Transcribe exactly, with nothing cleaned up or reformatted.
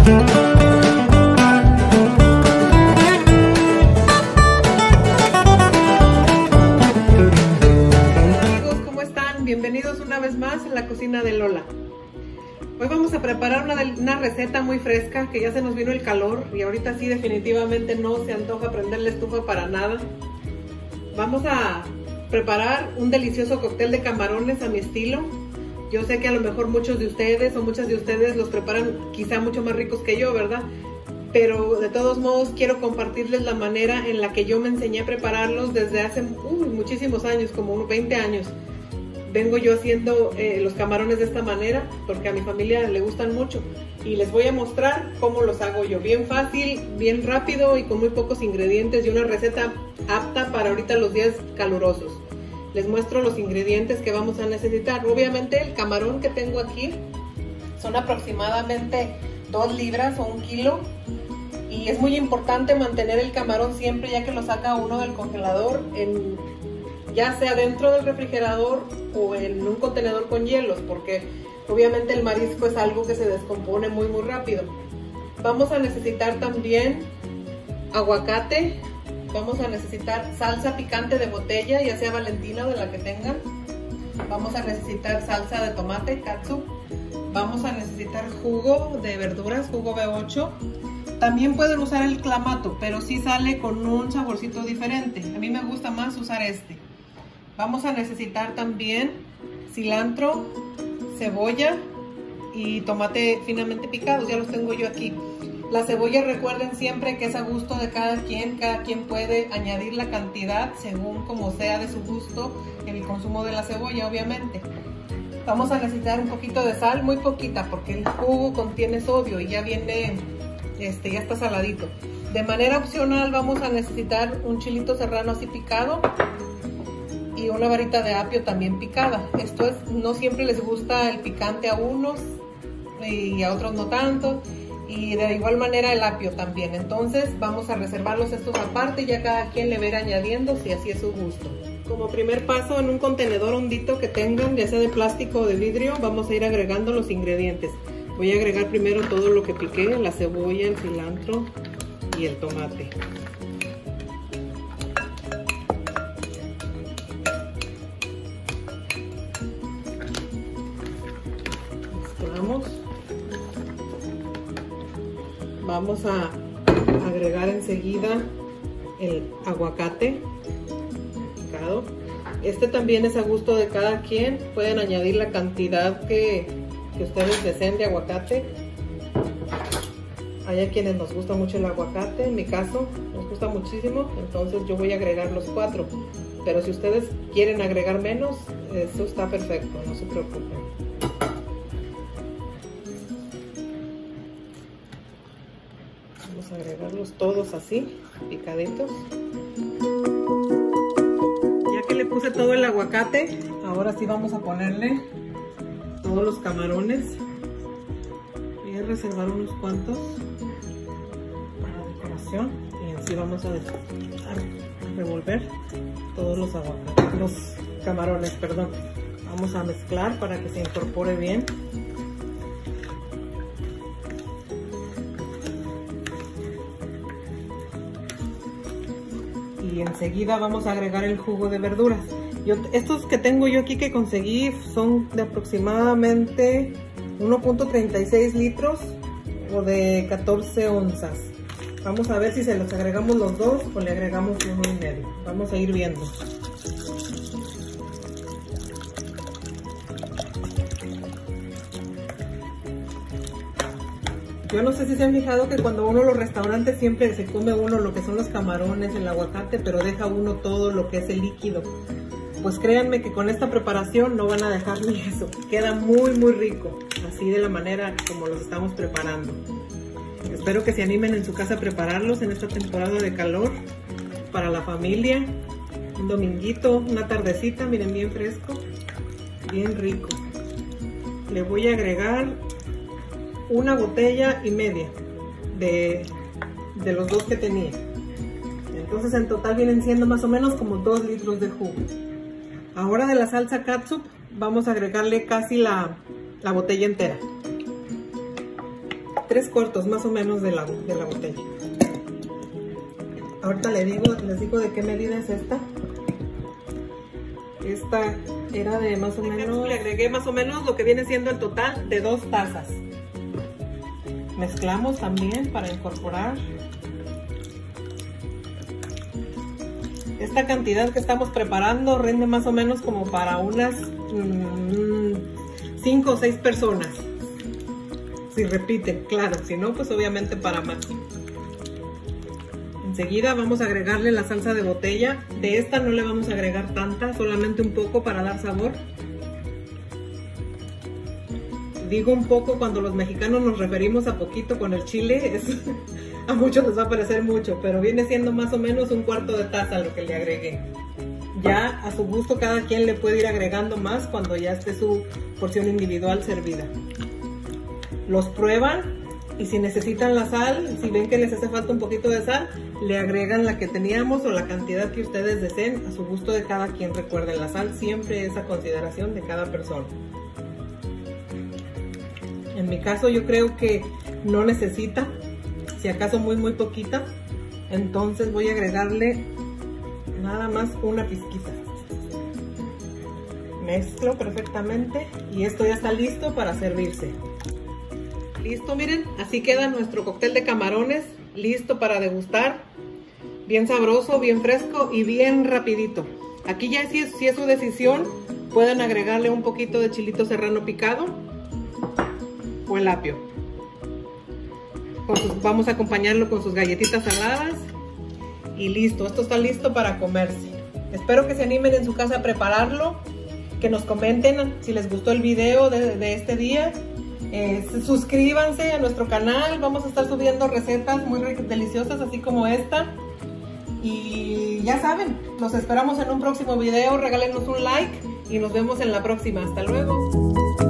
Bienvenidos una vez más a la cocina de Lola. Hoy vamos a preparar una, una receta muy fresca, que ya se nos vino el calor y ahorita sí definitivamente no se antoja prender la estufa para nada. Vamos a preparar un delicioso cóctel de camarones a mi estilo. Yo sé que a lo mejor muchos de ustedes o muchas de ustedes los preparan quizá mucho más ricos que yo, ¿verdad? Pero de todos modos quiero compartirles la manera en la que yo me enseñé a prepararlos desde hace uy, muchísimos años, como unos veinte años. Vengo yo haciendo eh, los camarones de esta manera porque a mi familia le gustan mucho y les voy a mostrar cómo los hago yo. Bien fácil, bien rápido y con muy pocos ingredientes y una receta apta para ahorita los días calurosos. Les muestro los ingredientes que vamos a necesitar. Obviamente el camarón que tengo aquí son aproximadamente dos libras o un kilo y es muy importante mantener el camarón siempre, ya que lo saca uno del congelador, en ya sea dentro del refrigerador o en un contenedor con hielos, porque obviamente el marisco es algo que se descompone muy muy rápido. Vamos a necesitar también aguacate, vamos a necesitar salsa picante de botella, ya sea Valentina o de la que tengan. Vamos a necesitar salsa de tomate, catsup. Vamos a necesitar jugo de verduras, jugo B ocho. También pueden usar el clamato, pero sí sale con un saborcito diferente. A mí me gusta más usar este. Vamos a necesitar también cilantro, cebolla y tomate finamente picados, ya los tengo yo aquí. La cebolla, recuerden siempre que es a gusto de cada quien, cada quien puede añadir la cantidad según como sea de su gusto el consumo de la cebolla, obviamente. Vamos a necesitar un poquito de sal, muy poquita, porque el jugo contiene sodio y ya viene, este, ya está saladito. De manera opcional vamos a necesitar un chilito serrano así picado y una varita de apio también picada. Esto es, no siempre les gusta el picante a unos y a otros no tanto, y de igual manera el apio también. Entonces vamos a reservarlos estos aparte y ya cada quien le va a ir añadiendo si así es su gusto. Como primer paso, en un contenedor hondito que tengan, ya sea de plástico o de vidrio, vamos a ir agregando los ingredientes. Voy a agregar primero todo lo que piqué, la cebolla, el cilantro y el tomate. Vamos a agregar enseguida el aguacate picado. Este también es a gusto de cada quien. Pueden añadir la cantidad que, que ustedes deseen de aguacate. Hay a quienes nos gusta mucho el aguacate, en mi caso nos gusta muchísimo, entonces yo voy a agregar los cuatro. Pero si ustedes quieren agregar menos, eso está perfecto, no se preocupen. Vamos a agregarlos todos así, picaditos. Ya que le puse todo el aguacate, ahora sí vamos a ponerle todos los camarones. Voy a reservar unos cuantos para decoración y así vamos a, a revolver todos los aguacates, los camarones, perdón. Vamos a mezclar para que se incorpore bien. Y enseguida vamos a agregar el jugo de verduras. Yo, estos que tengo yo aquí que conseguí son de aproximadamente uno punto treinta y seis litros o de catorce onzas. Vamos a ver si se los agregamos los dos o le agregamos uno y medio. Vamos a ir viendo. Yo no sé si se han fijado que cuando uno a los restaurantes siempre se come uno lo que son los camarones, el aguacate, pero deja uno todo lo que es el líquido. Pues créanme que con esta preparación no van a dejar ni eso. Queda muy muy rico, así de la manera como los estamos preparando. Espero que se animen en su casa a prepararlos en esta temporada de calor para la familia. Un dominguito, una tardecita, miren, bien fresco, bien rico. Le voy a agregar una botella y media de, de los dos que tenía. Entonces en total vienen siendo más o menos como dos litros de jugo. Ahora de la salsa catsup vamos a agregarle casi la, la botella entera. tres cuartos más o menos de la, de la botella. Ahorita les digo, les digo de qué medida es esta. Esta era de más o menos, le agregué más o menos lo que viene siendo el total de dos tazas. Mezclamos también para incorporar. Esta cantidad que estamos preparando rinde más o menos como para unas cinco o seis personas. Si repiten, claro, si no, pues obviamente para más. Enseguida vamos a agregarle la salsa de botella. De esta no le vamos a agregar tanta, solamente un poco para dar sabor. Digo un poco cuando los mexicanos nos referimos a poquito con el chile, es, a muchos les va a parecer mucho, pero viene siendo más o menos un cuarto de taza lo que le agregué. Ya a su gusto cada quien le puede ir agregando más cuando ya esté su porción individual servida. Los prueban y si necesitan la sal, si ven que les hace falta un poquito de sal, le agregan la que teníamos o la cantidad que ustedes deseen, a su gusto de cada quien. Recuerden, la sal siempre es a consideración de cada persona. En mi caso yo creo que no necesita, si acaso muy muy poquita, entonces voy a agregarle nada más una pizquita. Mezclo perfectamente y esto ya está listo para servirse. Listo, miren, así queda nuestro cóctel de camarones, listo para degustar. Bien sabroso, bien fresco y bien rapidito. Aquí ya si es, si es su decisión, pueden agregarle un poquito de chilito serrano picado o el apio. Con sus, vamos a acompañarlo con sus galletitas saladas y listo, esto está listo para comerse. Espero que se animen en su casa a prepararlo, que nos comenten si les gustó el video de, de este día. Eh, suscríbanse a nuestro canal, vamos a estar subiendo recetas muy deliciosas así como esta. Y ya saben, los esperamos en un próximo video, regálenos un like y nos vemos en la próxima. Hasta luego.